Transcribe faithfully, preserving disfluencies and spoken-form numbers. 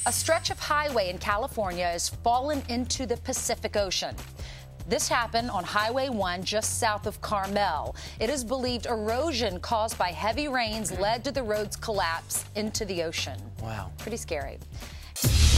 A stretch of highway in California has fallen into the Pacific Ocean. This happened on Highway one just south of Carmel. It is believed erosion caused by heavy rains led to the road's collapse into the ocean. Wow. Pretty scary.